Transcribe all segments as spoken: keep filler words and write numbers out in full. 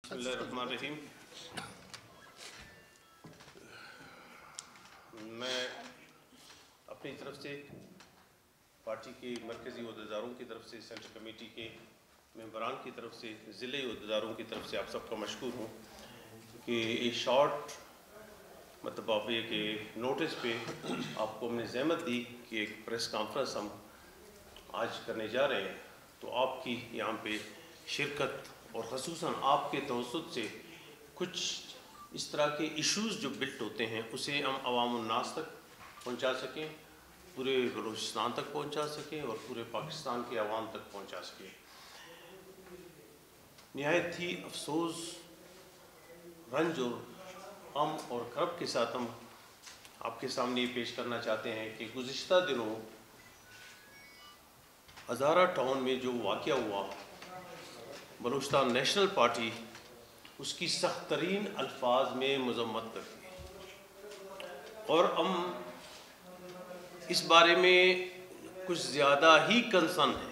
بسم اللہ الرحمن الرحیم. میں اپنی طرف سے پارٹی کے مرکزی عہدیداروں کی طرف سے سینٹرل کمیٹی کے ممبران کی طرف سے ضلعی عہدیداروں کی طرف سے آپ سب کا مشکور ہوں کہ ایک شارٹ مطلب آپ یہ کہ نوٹس پہ آپ کو ہم نے زحمت دی کہ ایک پریس کانفرنس ہم آج کرنے جا رہے ہیں. تو آپ کی یہاں پہ شرکت اور خصوصاً آپ کے توسط سے کچھ اس طرح کے ایشوز جو بلٹ ہوتے ہیں اسے ہم عوام الناس تک پہنچا سکیں, پورے بلوچستان تک پہنچا سکیں اور پورے پاکستان کے عوام تک پہنچا سکیں. نہایت ہی افسوس, رنج اور غم اور کرب کے ساتھ ہم آپ کے سامنے یہ پیش کرنا چاہتے ہیں کہ گزشتہ دنوں ہزارہ ٹاؤن میں جو واقعہ ہوا, بلوچستان نیشنل پارٹی اس کی سخت ترین الفاظ میں مذمت کرتی ہے اور ہم اس بارے میں کچھ زیادہ ہی کنسرن ہیں.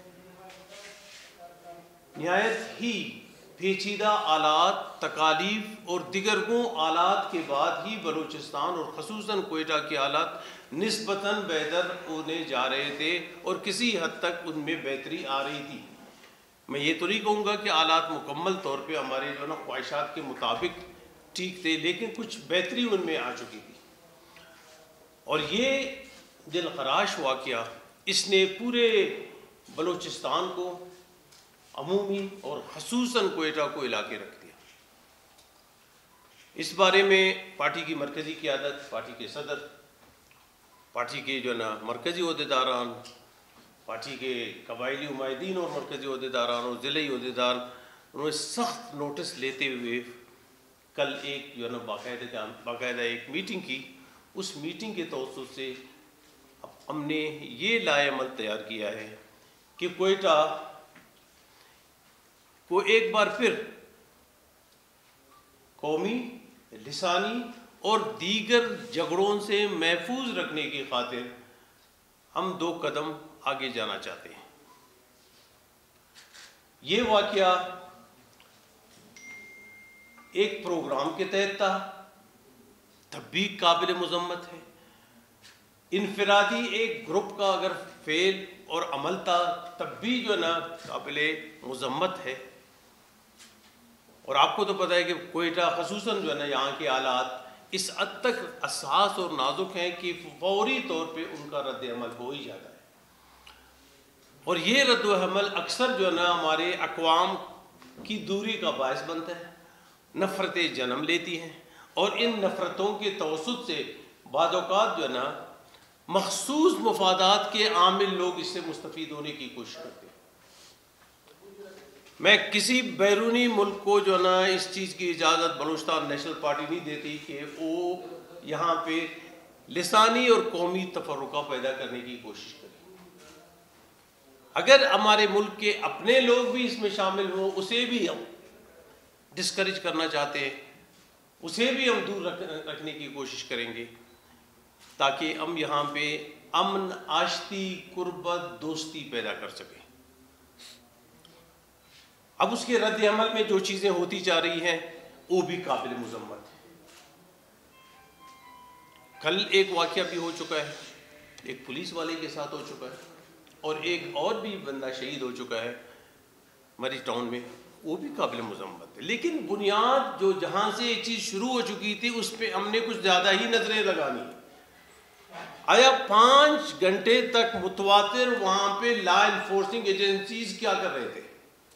نہایت ہی پیچیدہ آلات, تکالیف اور دیگرگوں آلات کے بعد ہی بلوچستان اور خصوصاً کوئٹہ کے آلات نسبتاً بہتر ہونے جا رہے تھے اور کسی حد تک ان میں بہتری آ رہی تھی. میں یہ تو نہیں کہوں گا کہ آلات مکمل طور پہ ہمارے جو نا خواہشات کے مطابق ٹھیک تھے, لیکن کچھ بہتری ان میں آ چکی تھی. اور یہ دل خراش واقعہ اس نے پورے بلوچستان کو عمومی اور خصوصاً کوئٹہ کو ہلا کے رکھ دیا. اس بارے میں پارٹی کی مرکزی قیادت, پارٹی کے صدر, پارٹی کے جو نا مرکزی عہدیداران, پارٹی کے قبائلی نمائندین اور مرکزی عہدیداران اور ضلعی عہدیدار, انہوں نے سخت نوٹس لیتے ہوئے کل ایک جو ہے نا باقاعدہ باقاعدہ ایک میٹنگ کی. اس میٹنگ کے توسط سے ہم نے یہ لائحہ عمل تیار کیا ہے کہ کوئٹہ کو ایک بار پھر قومی, لسانی اور دیگر جھگڑوں سے محفوظ رکھنے کی خاطر ہم دو قدم آگے جانا چاہتے ہیں. یہ واقعہ ایک پروگرام کے تحت تھا, تب بھی قابل مذمت ہے. انفرادی ایک گروپ کا اگر فعل اور عمل تھا تب بھی جو ہے نا قابل مذمت ہے. اور آپ کو تو پتہ ہے کہ کوئٹہ خصوصاً جو ہے نا یہاں کے آلات اس حد تک حساس اور نازک ہیں کہ فوری طور پہ ان کا رد عمل ہو ہی جاتا ہے. اور یہ رد و عمل اکثر جو ہے نا ہمارے اقوام کی دوری کا باعث بنتا ہے, نفرتیں جنم لیتی ہیں اور ان نفرتوں کے توسط سے بعض اوقات جو ہے نا مخصوص مفادات کے عامل لوگ اس سے مستفید ہونے کی کوشش کرتے ہیں. میں کسی بیرونی ملک کو جو ہے نا اس چیز کی اجازت بلوچستان نیشنل پارٹی نہیں دیتی کہ وہ یہاں پہ لسانی اور قومی تفرقہ پیدا کرنے کی کوشش کرے. اگر ہمارے ملک کے اپنے لوگ بھی اس میں شامل ہوں, اسے بھی ہم ڈسکریج کرنا چاہتے ہیں, اسے بھی ہم دور رکھنے کی کوشش کریں گے تاکہ ہم یہاں پہ امن, آشتی, قربت, دوستی پیدا کر سکیں. اب اس کے رد عمل میں جو چیزیں ہوتی جا رہی ہیں وہ بھی قابل مذمت ہے. کل ایک واقعہ بھی ہو چکا ہے, ایک پولیس والے کے ساتھ ہو چکا ہے اور ایک اور بھی بندہ شہید ہو چکا ہے مری ٹاؤن میں, وہ بھی قابل مذمت ہے. لیکن بنیاد جو جہاں سے یہ چیز شروع ہو چکی تھی اس پہ ہم نے کچھ زیادہ ہی نظریں لگانی. آیا پانچ گھنٹے تک متواتر وہاں پہ لا انفورسنگ ایجنسیز کیا کر رہے تھے؟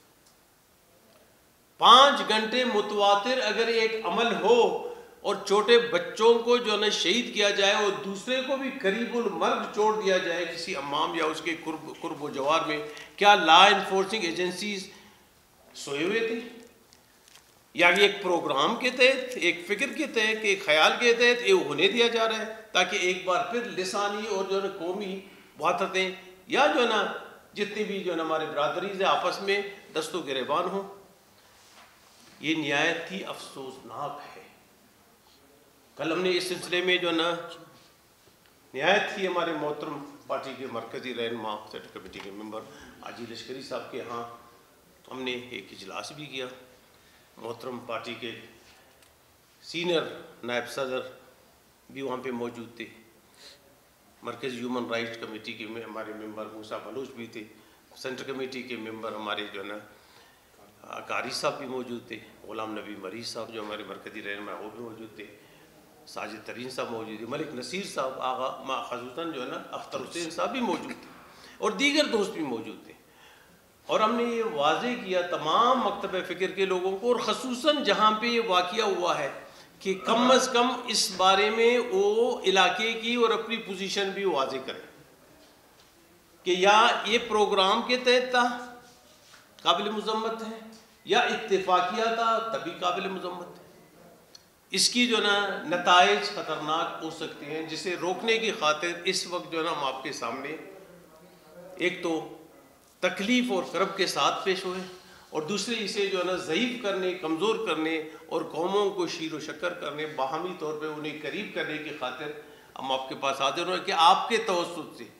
پانچ گھنٹے متواتر اگر ایک عمل ہو اور چھوٹے بچوں کو جو ہے شہید کیا جائے اور دوسرے کو بھی قریب المرگ چھوڑ دیا جائے کسی امام یا اس کے قرب قرب و جوار میں, کیا لا انفورسنگ ایجنسیز سوئے ہوئے تھے یا ایک پروگرام کے تحت, ایک فکر کے تحت, ایک خیال کے تحت یہ ہونے دیا جا رہا ہے تاکہ ایک بار پھر لسانی اور جو ہے نا قومی وحدتیں یا جو ہے نا جتنی بھی جو ہے نا ہمارے برادریز ہیں آپس میں دست و گریبان ہوں؟ یہ نہایت ہی افسوسناک ہے. کل ہم نے اس سلسلے میں جو ہے نا نہایت ہی ہمارے محترم پارٹی کے مرکزی رہنما, سینٹرل کمیٹی کے ممبر حاجی لشکری صاحب کے ہاں ہم نے ایک اجلاس بھی کیا محترم پارٹی کے سینئر نائب صدر بھی وہاں پہ موجود تھے، مرکزی ہیومن رائٹس کمیٹی کے میں ہمارے ممبر موسیٰ بلوچ بھی تھے، سینٹر کمیٹی کے ممبر ہمارے جو ہے نا قاری صاحب بھی موجود تھے، غلام نبی مریض صاحب جو ہمارے مرکزی رہنما وہ بھی موجود تھے، ساجد ترین صاحب موجود تھے، ملک نصیر صاحب، آغا خصوصاً جو ہے نا اختر حسین صاحب بھی موجود تھے اور دیگر دوست بھی موجود تھے۔ اور ہم نے یہ واضح کیا تمام مکتب فکر کے لوگوں کو، اور خصوصاً جہاں پہ یہ واقعہ ہوا ہے کہ کم از کم اس بارے میں وہ علاقے کی اور اپنی پوزیشن بھی واضح کریں کہ یا یہ پروگرام کے تحت تھا قابل مذمت ہے، یا اتفاقیہ تھا تبھی قابل مذمت ہے۔ اس کی جو نا نتائج خطرناک ہو سکتے ہیں، جسے روکنے کی خاطر اس وقت جو ہے نا ہم آپ کے سامنے ایک تو تکلیف اور کرب کے ساتھ پیش ہوئے، اور دوسرے اسے جو ہے نا ضعیف کرنے، کمزور کرنے اور قوموں کو شیر و شکر کرنے، باہمی طور پہ انہیں قریب کرنے کی خاطر ہم آپ کے پاس حاضر ہوئے کہ آپ کے توسط سے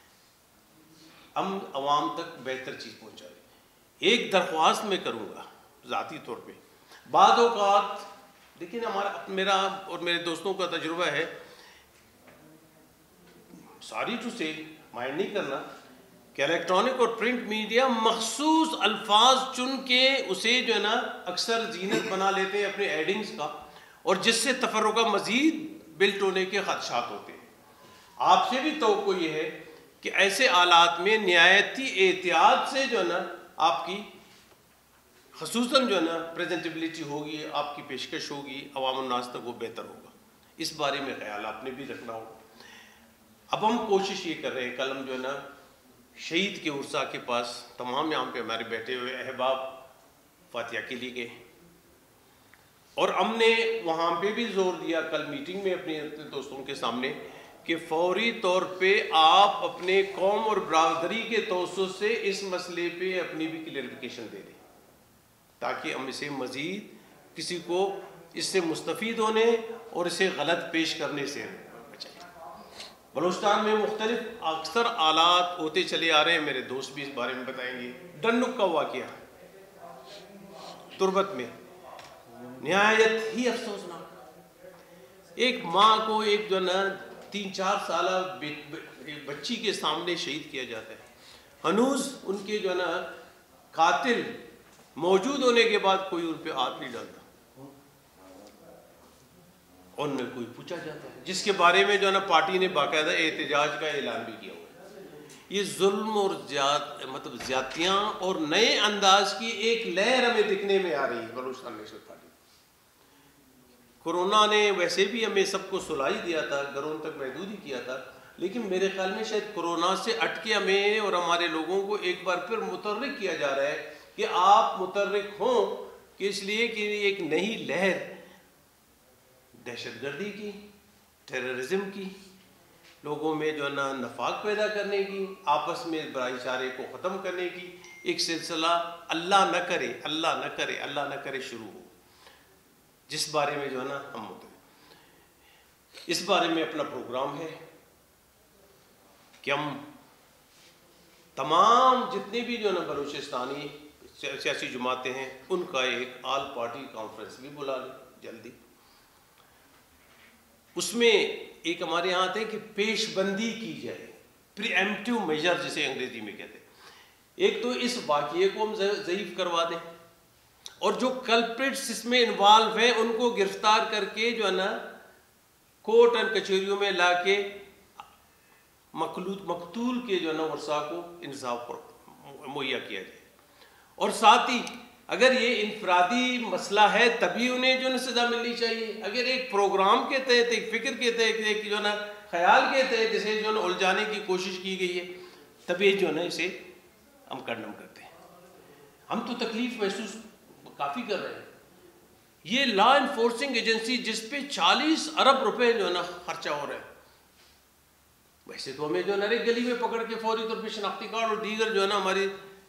ہم عوام تک بہتر چیز پہنچائیں۔ ایک درخواست میں کروں گا ذاتی طور پہ، بعض اوقات لیکن ہمارا میرا اور میرے دوستوں کا تجربہ ہے، ساری ٹو سے مائنڈ نہیں کرنا کہ الیکٹرانک اور پرنٹ میڈیا مخصوص الفاظ چن کے اسے جو ہے نا اکثر زینت بنا لیتے ہیں اپنے ایڈنگز کا، اور جس سے تفرقہ مزید بلٹ ہونے کے خدشات ہوتے ہیں۔ آپ سے بھی توقع یہ ہے کہ ایسے حالات میں نہایتی احتیاط سے جو ہے نا آپ کی خصوصاً جو ہے نا پریزنٹیبلٹی ہوگی، آپ کی پیشکش ہوگی، عوام الناس تک وہ بہتر ہوگا۔ اس بارے میں خیال آپ نے بھی رکھنا ہوگا۔ اب ہم کوشش یہ کر رہے ہیں، کل ہم جو ہے نا شہید کے عرصہ کے پاس تمام یہاں پہ ہمارے بیٹھے ہوئے احباب فاتحہ کے لیے گئے، اور ہم نے وہاں پہ بھی زور دیا کل میٹنگ میں اپنے دوستوں کے سامنے کہ فوری طور پہ آپ اپنے قوم اور برادری کے توسط سے اس مسئلے پہ اپنی بھی کلیئرفیکیشن دے دیں، تاکہ ہم اسے مزید کسی کو اس سے مستفید ہونے اور اسے غلط پیش کرنے سے بچائیں۔ بلوچستان میں مختلف اکثر آلات ہوتے چلے آ رہے ہیں، میرے دوست بھی اس بارے میں بتائیں گے۔ ڈنک کا واقعہ تربت میں نہایت ہی افسوسناک، ایک ماں کو ایک جو نا تین چار سالہ بچی کے سامنے شہید کیا جاتا ہے، ہنوز ان کے جو نا قاتل موجود ہونے کے بعد کوئی ان پہ ہاتھ نہیں ڈالتا، اور نہ کوئی پوچھا جاتا ہے، جس کے بارے میں جو ہے نا پارٹی نے باقاعدہ احتجاج کا اعلان بھی کیا ہوا ہے۔ یہ ظلم اور زیاد مطلب زیادتیاں اور نئے انداز کی ایک لہر ہمیں دکھنے میں آ رہی ہے بلوچستان نیشنل پارٹی۔ کورونا نے ویسے بھی ہمیں سب کو سلائی دیا تھا، گھروں تک محدود ہی کیا تھا، لیکن میرے خیال میں شاید کورونا سے ہٹ کے ہمیں اور ہمارے لوگوں کو ایک بار پھر متحرک کیا جا رہا ہے کہ آپ متحرک ہوں، کہ اس لیے کہ ایک نئی لہر دہشت گردی کی، ٹیررزم کی، لوگوں میں جو ہے نا نفاق پیدا کرنے کی، آپس میں بھائی چارے کو ختم کرنے کی ایک سلسلہ اللہ نہ کرے اللہ نہ کرے اللہ نہ کرے شروع ہو، جس بارے میں جو ہے نا ہم ہوتے ہیں۔ اس بارے میں اپنا پروگرام ہے کہ ہم تمام جتنے بھی جو ہے نا بلوچستانی سیاسی جماعتیں ہیں ان کا ایک آل پارٹی کانفرنس بھی بلا لیں جلدی۔ اس میں ایک ہمارے یہاں آتے ہیں کہ پیش بندی کی جائے، پری ایمپٹیو میجر جسے انگریزی میں کہتے ہیں۔ ایک تو اس واقعے کو ہم ضعیف کروا دیں، اور جو کلپریٹس اس میں انوالو ہیں ان کو گرفتار کر کے جو ہے نا کورٹ اینڈ کچہریوں میں لا کے مخلوط مقتول کے جو ہے نا ورثاء کو انصاف مہیا کیا جائے، اور ساتھ ہی اگر یہ انفرادی مسئلہ ہے تبھی انہیں جو ہے سزا ملنی چاہیے، اگر ایک پروگرام کے تحت، ایک فکر کے تحت، ایک جو ہے نا خیال کے تحت اسے جو ہے نا الجھانے کی کوشش کی گئی ہے، تبھی جو ہے نا اسے ہم کنڈم کرتے ہیں۔ ہم تو تکلیف محسوس کافی کر رہے ہیں۔ یہ لا انفورسنگ ایجنسی جس پہ چالیس ارب روپے جو ہے نا خرچہ ہو رہا ہے، ویسے تو ہمیں جو ہے نا ایک گلی میں پکڑ کے فوری طور پہ شناختی کارڈ اور دیگر جو ہے نا ہماری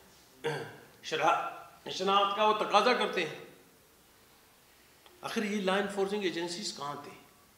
شناخت کا وہ تقاضا کرتے ہیں، آخر یہ لا انفورسنگ ایجنسیز کہاں تھے؟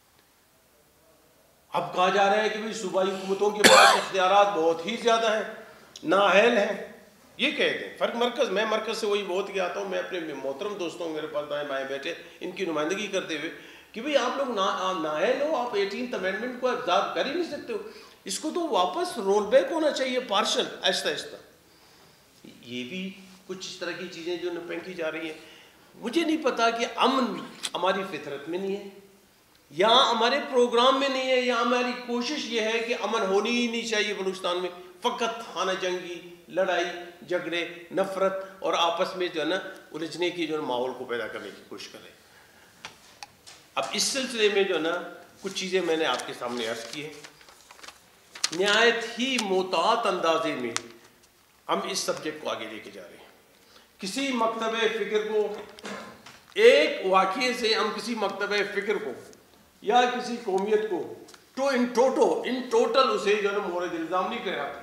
اب کہا جا رہا ہے کہ بھئی صوبائی حکومتوں کے پاس اختیارات بہت ہی زیادہ ہیں، نااہل ہیں، یہ کہہ دیں فرق مرکز، میں مرکز سے وہی بہت کے آتا ہوں، میں اپنے محترم دوستوں میرے پاس دائیں بائیں بیٹھے ان کی نمائندگی کرتے ہوئے کہ بھئی آپ لوگ نااہل ہو، آپ ایٹینتھ امینڈمنٹ کو ابزارو کر ہی نہیں سکتے ہو، اس کو تو واپس رول بیک ہونا چاہیے پارشل آہستہ آہستہ. یہ بھی کچھ اس طرح کی چیزیں جو پھینکی جا رہی ہیں. مجھے نہیں پتا کہ امن ہماری فطرت میں نہیں ہے، یا ہمارے پروگرام میں نہیں ہے، یا ہماری کوشش یہ ہے کہ امن ہونی ہی نہیں چاہیے بلوچستان میں، فقط خانہ جنگی، لڑائی جھگڑے، نفرت اور آپس میں جو ہے نا الجھنے کی جو ہے ماحول کو پیدا کرنے کی کوشش کریں. اب اس سلسلے میں جو ہے نا کچھ چیزیں میں نے آپ کے سامنے عرض کی ہیں. نہایت ہی محتاط اندازے میں ہم اس سبجیکٹ کو آگے لے کے جا رہے ہیں. کسی مکتبہ فکر کو، ایک واقعے سے ہم کسی مکتبہ فکر کو یا کسی قومیت کو تو ان ٹوٹو ان ٹوٹل اسے جو ہے نا مورد الزام نہیں کراتے،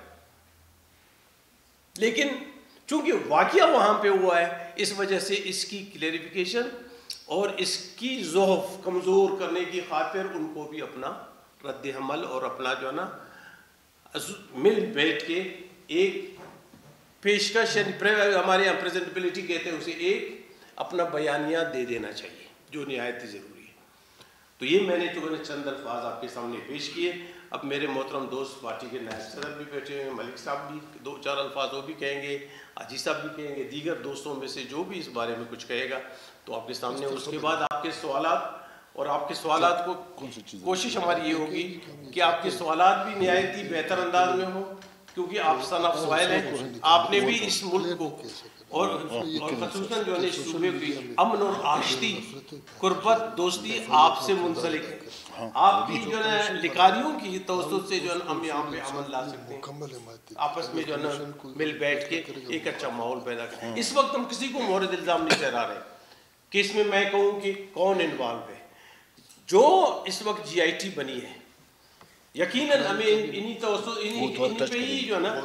لیکن چونکہ واقعہ وہاں پہ ہوا ہے اس وجہ سے اس کی کلیریفیکیشن اور اس کی ضعف کمزور کرنے کی خاطر ان کو بھی اپنا رد عمل اور اپنا جو ہے نا مل بیٹھ کے ایک پیشکش، ہمارے یہاں پریزنٹیبلٹی کہتے ہیں اسے، ایک اپنا بیانیہ دے دینا چاہیے جو نہایت ہی ضروری ہے. تو یہ میں نے تو چند الفاظ آپ کے سامنے پیش کیے. اب میرے محترم دوست پارٹی کے نائب صدر بھی بیٹھے ہیں، ملک صاحب بھی دو چار الفاظ وہ بھی کہیں گے، حاجی صاحب بھی کہیں گے، دیگر دوستوں میں سے جو بھی اس بارے میں کچھ کہے گا تو آپ کے سامنے. اس کے بعد آپ کے سوالات، اور آپ کے سوالات کو کوشش ہماری یہ ہوگی کہ آپ کے سوالات بھی نہایت ہی بہتر انداز میں ہوں، کیونکہ آپ صن آف سوائل ہیں. آپ نے بھی اس ملک کو اور اور خصوصاً جو ہے صوبے کی امن اور آشتی، قربت، دوستی آپ سے منسلک ہے. آپ کی جو ہے لکاریوں کی توسط سے جو ہے ہم یہاں پہ امن لا سکتے ہیں، آپس میں جو ہے نا مل بیٹھ کے ایک اچھا ماحول پیدا کریں. اس وقت ہم کسی کو مورد الزام نہیں ٹھہرا رہے کہ اس میں میں کہوں کہ کون انوالو ہے. جو اس وقت جی آئی ٹی بنی ہے، یقیناً ہمیں انہی توسط انہی پہ ہی جو ہے نا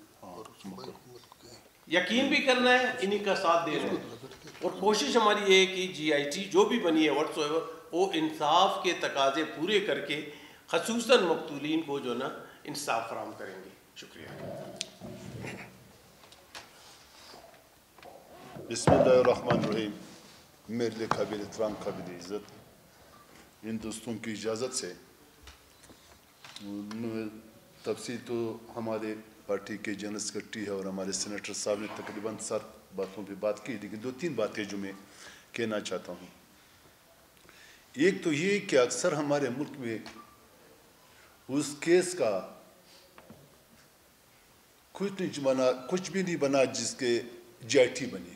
یقین بھی کرنا ہے، انہی کا ساتھ دینا ہے. اور کوشش ہماری یہ ہے کہ جی آئی ٹی جو بھی بنی ہے واٹس ایور وہ انصاف کے تقاضے پورے کر کے خصوصاً مقتولین کو جو نا انصاف فراہم کریں گے. شکریہ. بسم اللہ الرحمن الرحیم. میرے لیے قابل احترام، قابل عزت ان دوستوں کی اجازت سے تفصیل تو ہمارے پارٹی کے جنرل سیکرٹری ہے اور ہمارے سینیٹر صاحب نے تقریباً سات باتوں پہ بات کی، لیکن دو تین باتیں جو میں کہنا چاہتا ہوں. ایک تو یہ کہ اکثر ہمارے ملک میں اس کیس کا کچھ نہیں بنا کچھ بھی نہیں بنا جس کے جی آئی ٹی بنے.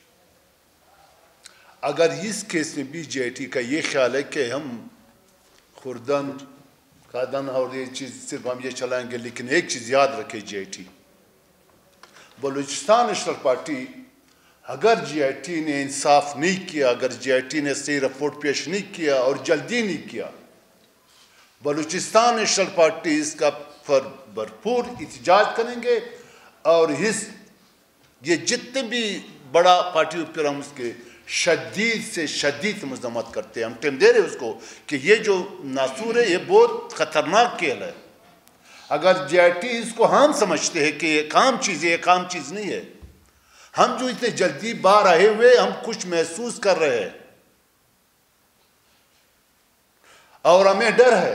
اگر اس کیس میں بھی جی آئی ٹی کا یہ خیال ہے کہ ہم خوردن قادن اور یہ چیز صرف ہم یہ چلائیں گے، لیکن ایک چیز یاد رکھے J I T, Balochistan national party اگر جی آئی ٹی نے انصاف نہیں کیا، اگر جی آئی ٹی نے صحیح رپورٹ پیش نہیں کیا اور جلدی نہیں کیا، بلوچستان نیشنل پارٹی اس کا پر بھرپور احتجاج کریں گے اور اس یہ جتنے بھی بڑا پارٹی پر ہم اس کے شدید سے شدید مذمت کرتے ہیں، ہم ٹائم دے رہے اس کو کہ یہ جو ناسور ہے یہ بہت خطرناک کھیل ہے. اگر جی آئی ٹی اس کو ہم سمجھتے ہیں کہ ایک عام چیز ہے، ایک عام چیز نہیں ہے. ہم جو اتنے جلدی باہر آئے ہوئے ہم کچھ محسوس کر رہے ہیں اور ہمیں ڈر ہے،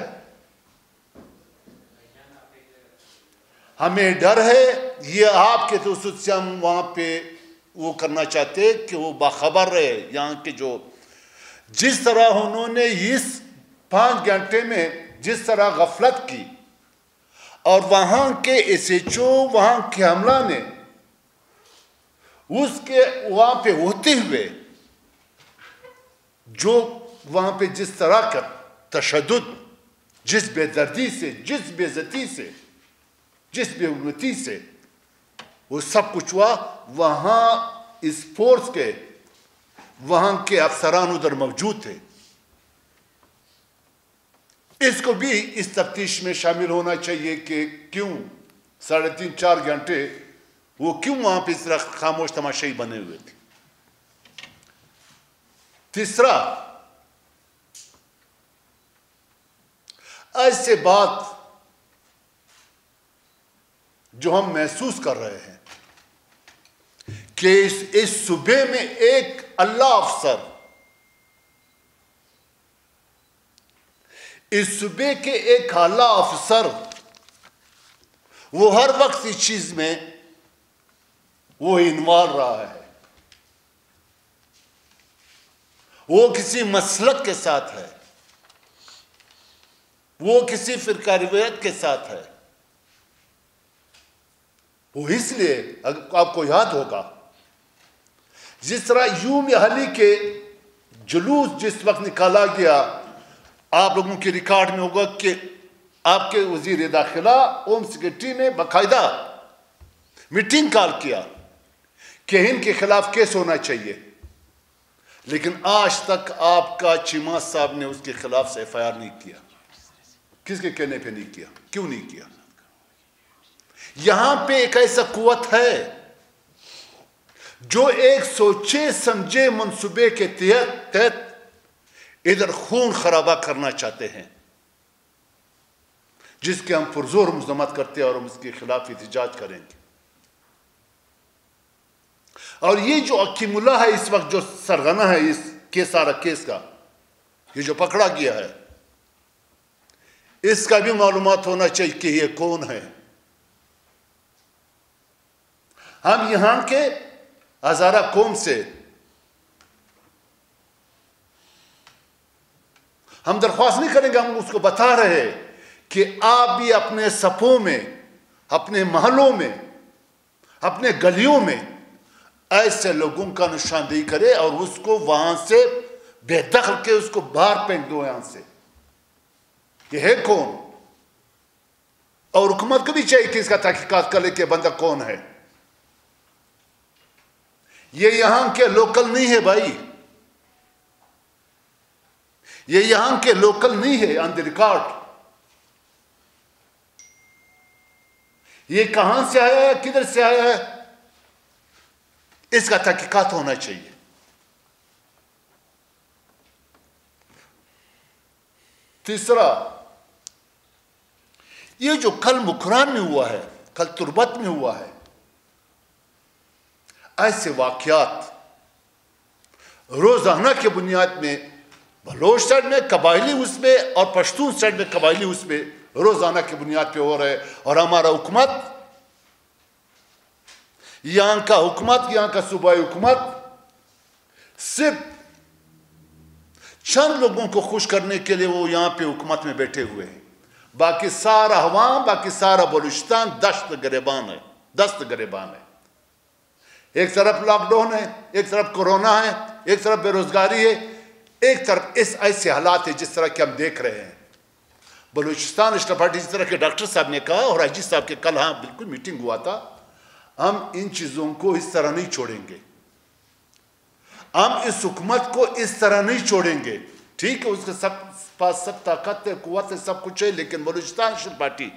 ہمیں ڈر ہے. یہ آپ کے توسط سے ہم وہاں پہ وہ کرنا چاہتے کہ وہ باخبر رہے. یہاں کے جو جس طرح انہوں نے اس پانچ گھنٹے میں جس طرح غفلت کی اور وہاں کے ایس ایچ او وہاں کے عملہ نے اس کے وہاں پہ ہوتے ہوئے جو وہاں پہ جس طرح کا تشدد، جس بے دردی سے، جس بے عزتی سے، جس بے حرمتی سے وہ سب کچھ ہوا، وہاں اس فورس کے وہاں کے افسران ادھر موجود تھے. اس کو بھی اس تفتیش میں شامل ہونا چاہیے کہ کیوں ساڑھے تین چار گھنٹے وہ کیوں وہاں پہ اس طرح خاموش تماشائی بنے ہوئے تھے. تیسرا، ایسے بات جو ہم محسوس کر رہے ہیں کہ اس, اس صوبے میں ایک اللہ افسر، اس صوبے کے ایک اعلیٰ افسر وہ ہر وقت اس چیز میں وہ انوالو رہا ہے، وہ کسی مسلک کے ساتھ ہے، وہ کسی فرقہ روایت کے ساتھ ہے. وہ اس لیے آپ کو یاد ہوگا جس طرح یوم اہلی کے جلوس جس وقت نکالا گیا، آپ لوگوں کے ریکارڈ میں ہوگا کہ آپ کے وزیر داخلہ ہوم سیکرٹری نے باقاعدہ میٹنگ کال کیا کہ ان کے خلاف کیس ہونا چاہیے، لیکن آج تک آپ کا چیمہ صاحب نے اس کے خلاف سے ایف آئی آر نہیں کیا. کس کے کہنے پہ نہیں کیا؟ کیوں نہیں کیا؟ یہاں پہ ایک ایسا قوت ہے جو ایک سوچے سمجھے منصوبے کے تحت تحت ادھر خون خرابہ کرنا چاہتے ہیں، جس کے ہم پرزور مذمت کرتے ہیں اور ہم اس کے خلاف احتجاج کریں گے. اور یہ جو حکیم اللہ ہے اس وقت جو سرغنہ ہے اس کے سارا کیس کا، یہ جو پکڑا گیا ہے، اس کا بھی معلومات ہونا چاہیے کہ یہ کون ہے. ہم یہاں کے ہزارہ قوم سے ہم درخواست نہیں کریں گے، ہم اس کو بتا رہے کہ آپ بھی اپنے صفوں میں، اپنے محلوں میں، اپنے گلیوں میں ایسے لوگوں کا نشاندہی کرے اور اس کو وہاں سے بے دخل کے اس کو باہر پھینک دو یہاں سے. یہ ہے کون؟ اور حکومت کو بھی چاہیے کہ اس کا تحقیقات کرے کہ بندہ کون ہے. یہ یہاں کے لوکل نہیں ہے بھائی، یہ یہاں کے لوکل نہیں ہے آن دی ریکارڈ. یہ کہاں سے آیا ہے، کدھر سے آیا ہے، اس کا تحقیقات ہونا چاہیے. تیسرا، یہ جو کل مکران میں ہوا ہے، کل تربت میں ہوا ہے، ایسے واقعات روزانہ کے بنیاد میں بلوچ سائڈ میں قبائلی اس میں اور پشتون سائڈ میں قبائلی اس میں روزانہ کے بنیاد پہ ہو رہے. اور ہمارا حکومت، یہاں کا حکومت، یہاں کا صوبائی حکومت صرف چند لوگوں کو خوش کرنے کے لیے وہ یہاں پہ حکومت میں بیٹھے ہوئے ہیں. باقی سارا عوام، باقی سارا بلوچستان دست گریبان ہے، دست گریبان ہے. ایک طرف لاک ڈاؤن ہے، ایک طرف کورونا ہے، ایک طرف بے روزگاری ہے، ایک طرف اس ایسے حالات ہیں جس طرح کہ ہم دیکھ رہے ہیں. بلوچستان اشرف پارٹی جس طرح کہ ڈاکٹر صاحب نے کہا اور حاجی صاحب کے کل ہاں بالکل میٹنگ ہوا تھا، ہم ان چیزوں کو اس طرح نہیں چھوڑیں گے. ہم اس حکومت کو اس طرح نہیں چھوڑیں گے. ٹھیک ہے، اس کے سب پاس سب طاقت ہے، قوت ہے، سب کچھ ہے، لیکن بلوچستان اشرف پارٹی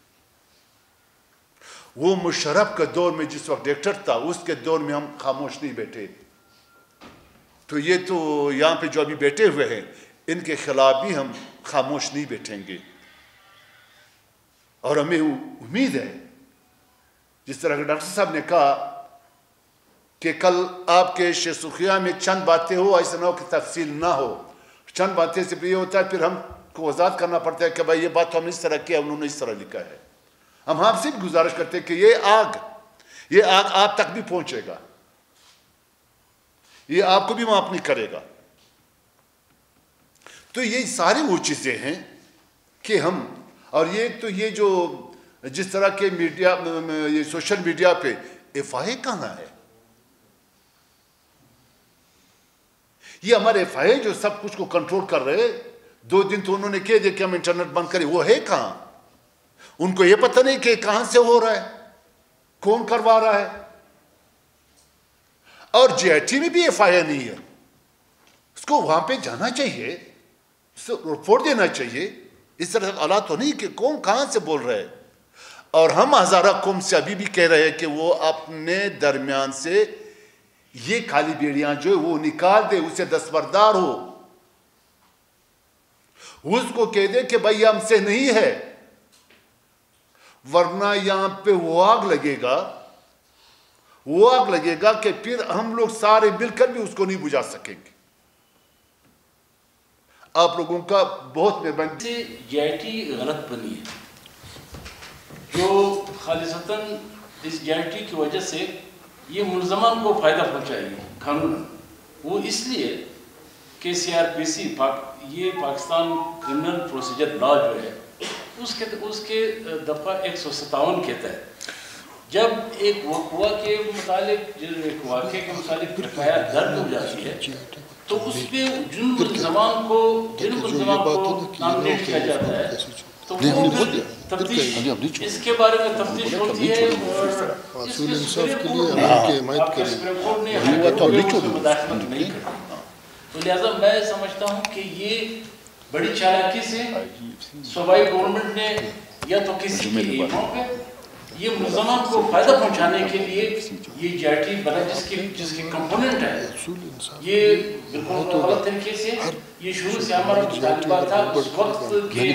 وہ مشرف کے دور میں جس وقت ڈائریکٹر تھا، اس کے دور میں ہم خاموش نہیں بیٹھے. تو یہ تو یہاں پہ جو ابھی بیٹھے ہوئے ہیں ان کے خلاف بھی ہم خاموش نہیں بیٹھیں گے. اور ہمیں امید ہے جس طرح کہ ڈاکٹر صاحب نے کہا کہ کل آپ کے شیخ سرخیہ میں چند باتیں ہو، ایسا نہ ہو کہ تفصیل نہ ہو. چند باتیں سے یہ ہوتا ہے پھر ہم کو وضاحت کرنا پڑتا ہے کہ بھائی یہ بات تو ہم نے اس طرح کیا، انہوں نے اس طرح لکھا ہے. ہم آپ سے بھی گزارش کرتے ہیں کہ یہ آگ یہ آگ آپ تک بھی پہنچے گا، یہ آپ کو بھی معاف نہیں کرے گا. تو یہ ساری وہ چیزیں ہیں کہ ہم، اور یہ تو یہ جو جس طرح کے میڈیا، یہ سوشل میڈیا پہ ایف آئی اے کہاں ہے؟ یہ ہمارے ایف آئی اے جو سب کچھ کو کنٹرول کر رہے، دو دن تو انہوں نے کہہ دیا کہ ہم انٹرنیٹ بند کریں، وہ ہے کہاں؟ ان کو یہ پتہ نہیں کہ کہاں سے ہو رہا ہے، کون کروا رہا ہے. اور جی آئی ٹی میں بھی ایف آئی اے نہیں ہے. اس کو وہاں پہ جانا چاہیے، اس کو رپورٹ دینا چاہیے. اس طرح حالات تو نہیں کہ کون کہاں سے بول رہے ہیں. اور ہم ہزارہ قوم سے ابھی بھی کہہ رہے ہیں کہ وہ اپنے درمیان سے یہ کالی بیڑیاں جو ہے وہ نکال دے، اسے دستبردار ہو، اس کو کہہ دے کہ بھائی ہم سے نہیں ہے، ورنہ یہاں پہ وہ آگ لگے گا، وہ آگ لگے گا کہ پھر ہم لوگ سارے مل کر بھی اس کو نہیں بجھا سکیں گے. آپ لوگوں کا بہت مہربانی. جے آئی ٹی غلط بنی ہے جو خالصتاً اس جے آئی ٹی کی وجہ سے یہ ملزمان کو فائدہ پہنچائے گی قانون. وہ اس لیے کہ سی آر پی سی یہ پاکستان کرمنل پروسیجر لا جو ہے اس کے اس کے دفعہ ایک سو ستاون کہتا ہے جب ایک وقوع کے متعلق ایک واقعے کے متعلق ایف آئی آر درج ہو جاتی ہے تو اس پہ جن ملزمان کو جن ملزمان کو نامنیٹ کیا جاتا ہے تو وہ تفتیش اس کے بارے میں تفتیش ہوتی ہے اور اس میں سپریم کورٹ نے مداخلت نہیں کرتی. تو لہٰذا میں سمجھتا ہوں کہ یہ بڑی چالاکی سے صوبائی گورنمنٹ نے یا تو کسی کے ایموں پہ یہ ملزمان کو فائدہ پہنچانے کے لیے یہ جے آئی ٹی بنا جس کے جس کے کمپوننٹ ہے یہ بالکل غلط طریقے سے یہ شروع سے ہمارا مطالبہ تھا. اس وقت کے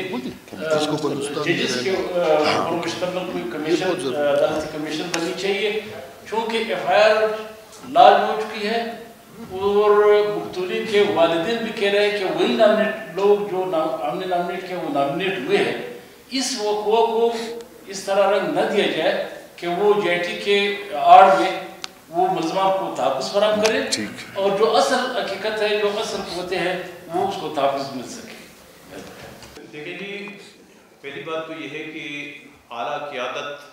ججز کے اور مشتمل کوئی کمیشن عدالتی کمیشن بننی چاہیے چونکہ ایف آئی آر لاج ہو چکی ہے اور مقتولین کے والدین بھی کہہ رہے ہیں کہ وہی نامنیٹ لوگ جو ہم نے نامنیٹ کیا وہ نامنیٹ ہوئے ہیں. اس وقوع کو اس طرح رنگ نہ دیا جائے کہ وہ جے آئی ٹی کے آڑ میں وہ ملزمان کو تحفظ فراہم کرے اور جو اصل حقیقت ہے جو اصل قوتیں ہیں وہ اس کو تحفظ مل سکے. دیکھیں جی پہلی بات تو یہ ہے کہ اعلیٰ قیادت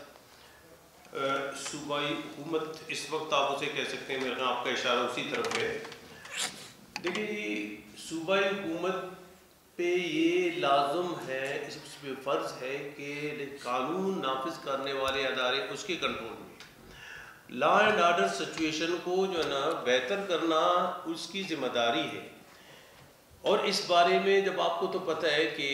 صوبائی حکومت اس وقت آپ اسے کہہ سکتے ہیں میرا آپ کا اشارہ اسی طرف ہے. دیکھیں جی صوبائی حکومت پہ یہ لازم ہے اس پہ فرض ہے کہ قانون نافذ کرنے والے ادارے اس کے کنٹرول میں لا اینڈ آرڈر سچویشن کو جو ہے نا بہتر کرنا اس کی ذمہ داری ہے. اور اس بارے میں جب آپ کو تو پتہ ہے کہ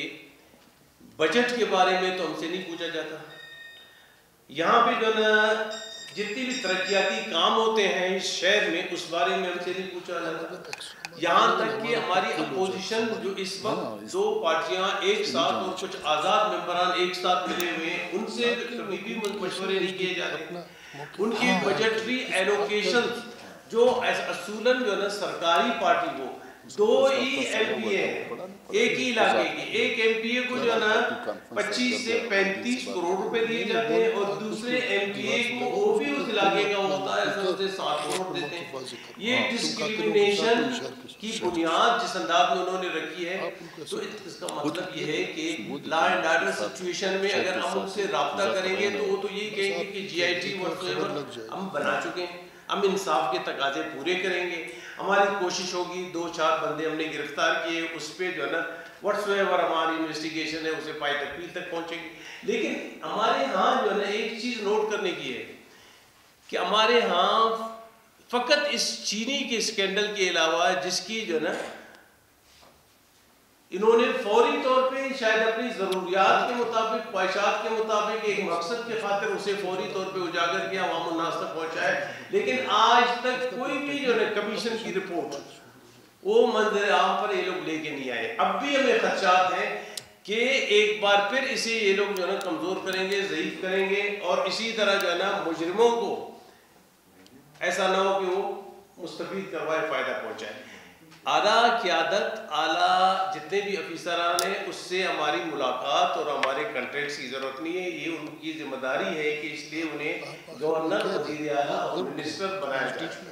بجٹ کے بارے میں تو ہم سے نہیں پوچھا جاتا. یہاں پہ جو نا جتنی بھی ترقیاتی کام ہوتے ہیں اس شہر میں اس بارے میں ہم سے نہیں پوچھا جاتا. یہاں تک کہ ہماری اپوزیشن جو اس وقت دو پارٹیاں ایک ساتھ اور کچھ آزاد ممبران ایک ساتھ ملے ہوئے ہیں ان سے کبھی بھی مشورے نہیں کیے جاتے. ان کی بجٹری ایلوکیشن جو اصولاً جو ہے نا سرکاری پارٹی کو دو ہی ایم پی اے ایک ہی علاقے کی ایک ایم پی اے کو جو ہے نا پچیس سے پینتیس کروڑ روپے دیے جاتے ہیں اور دوسرے ایم پی اے کو وہ بھی اس علاقے کا ہوتا ہے سب سے سات کروڑ دیتے ہیں. یہ ڈسکریمنیشن کی بنیاد جس انداز میں انہوں نے رکھی ہے تو اس کا مطلب یہ ہے کہ لا اینڈ آرڈر سچویشن میں اگر ہم ان سے رابطہ کریں گے تو وہ تو یہ کہیں گے کہ جی آئی ٹی ہم بنا چکے ہیں ہم انصاف کے تقاضے پورے کریں گے. ہماری کوشش ہوگی دو چار بندے ہم نے گرفتار کیے اس پہ جو ہے نا واٹس ایور ہماری انویسٹیگیشن ہے اسے پائی تکمیل تک پہنچے گی. لیکن ہمارے ہاں جو ہے نا ایک چیز نوٹ کرنے کی ہے کہ ہمارے ہاں فقط اس چینی کے اسکینڈل کے علاوہ جس کی جو ہے نا انہوں نے فوری طور پہ شاید اپنی ضروریات کے مطابق خواہشات کے مطابق ایک مقصد کے خاطر اسے فوری طور پہ اجاگر کیا عوام الناس تک پہنچائے لیکن آج تک کوئی بھی جو ہے کمیشن کی رپورٹ وہ منظر عام پر یہ لوگ لے کے نہیں آئے. اب بھی ہمیں خدشات ہیں کہ ایک بار پھر اسے یہ لوگ جو ہے نا کمزور کریں گے ضعیف کریں گے اور اسی طرح جو ہے نا مجرموں کو ایسا نہ ہو کہ وہ مستفید کروائے فائدہ پہنچائے. اعلیٰ قیادت اعلیٰ جتنے بھی افیسران ہیں اس سے ہماری ملاقات اور ہمارے کنٹیکٹس کی ضرورت نہیں ہے. یہ ان کی ذمہ داری ہے کہ اس لیے انہیں گورنر وزیر اعلیٰ اور منسٹر بنایا جائے.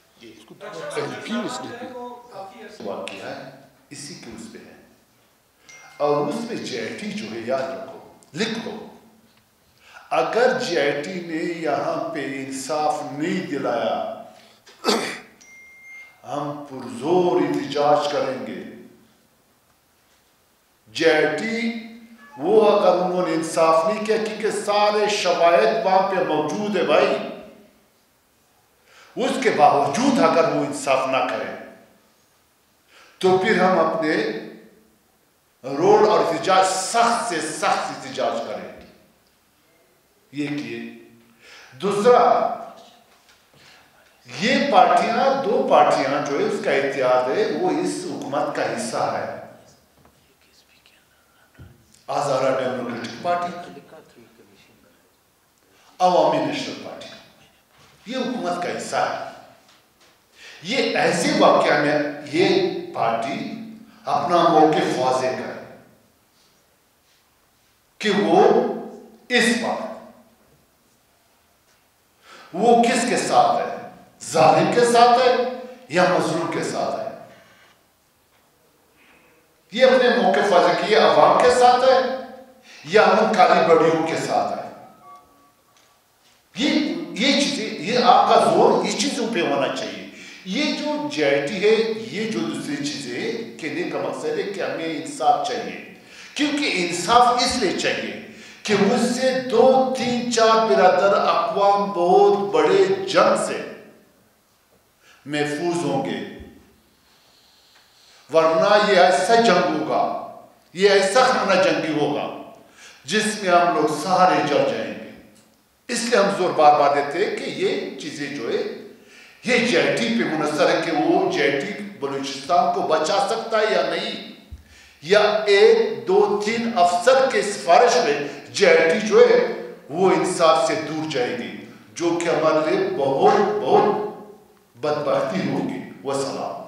واقعہ ہے اسی کے اس پہ ہے اور اس پہ جے آئی ٹی جو ہے یاد رکھو لکھ دو اگر جے آئی ٹی نے یہاں پہ انصاف نہیں دلایا ہم پرزور احتجاج کریں گے. جے آئی ٹی وہ اگر انہوں نے انصاف نہیں کیا کیونکہ سارے شواہد وہاں پہ موجود ہے بھائی اس کے باوجود اگر وہ انصاف نہ کریں تو پھر ہم اپنے رول اور احتجاج سخت سے سخت احتجاج کریں گے. یہ کیے. دوسرا یہ پارٹیاں دو پارٹیاں جو ہے اس کا اتحاد ہے وہ اس حکومت کا حصہ ہے. Hazara democratic party Awami national party یہ حکومت کا حصہ ہے. یہ ایسے واقعہ میں یہ پارٹی اپنا موقف واضح کرے کہ وہ اس وقت وہ کس کے ساتھ ہے, ظالم کے ساتھ ہے یا مظلوم کے ساتھ ہے. یہ اپنے موقف واضح کہ یہ عوام کے ساتھ ہے یا ان کالی بڑیوں کے ساتھ ہے. یہ یہ چیزیں, یہ آپ کا زور اس چیزوں پہ ہونا چاہیے. یہ جو جے آئی ٹی ہے, یہ جو دوسری چیزیں کہنے کا مقصد ہے کہ ہمیں انصاف چاہیے, کیونکہ انصاف اس لیے چاہیے کہ مجھ سے دو تین چار برادر اقوام بہت بڑے جنگ سے محفوظ ہوں گے, ورنہ یہ ایسا جنگ ہوگا, یہ ایسا خانہ جنگی ہوگا جس میں ہم لوگ سارے جل جائیں گے. اس لیے ہم زور بار بار دیتے ہیں کہ یہ چیزیں جو ہے یہ جے آئی ٹی پہ منحصر ہے کہ وہ جے آئی ٹی بلوچستان کو بچا سکتا ہے یا نہیں, یا ایک دو تین افسر کے سفارش میں جے آئی ٹی جو ہے وہ انصاف سے دور جائے گی, جو کہ ہمارے لیے بہت بہت بدبختی ہوگی. وسلام.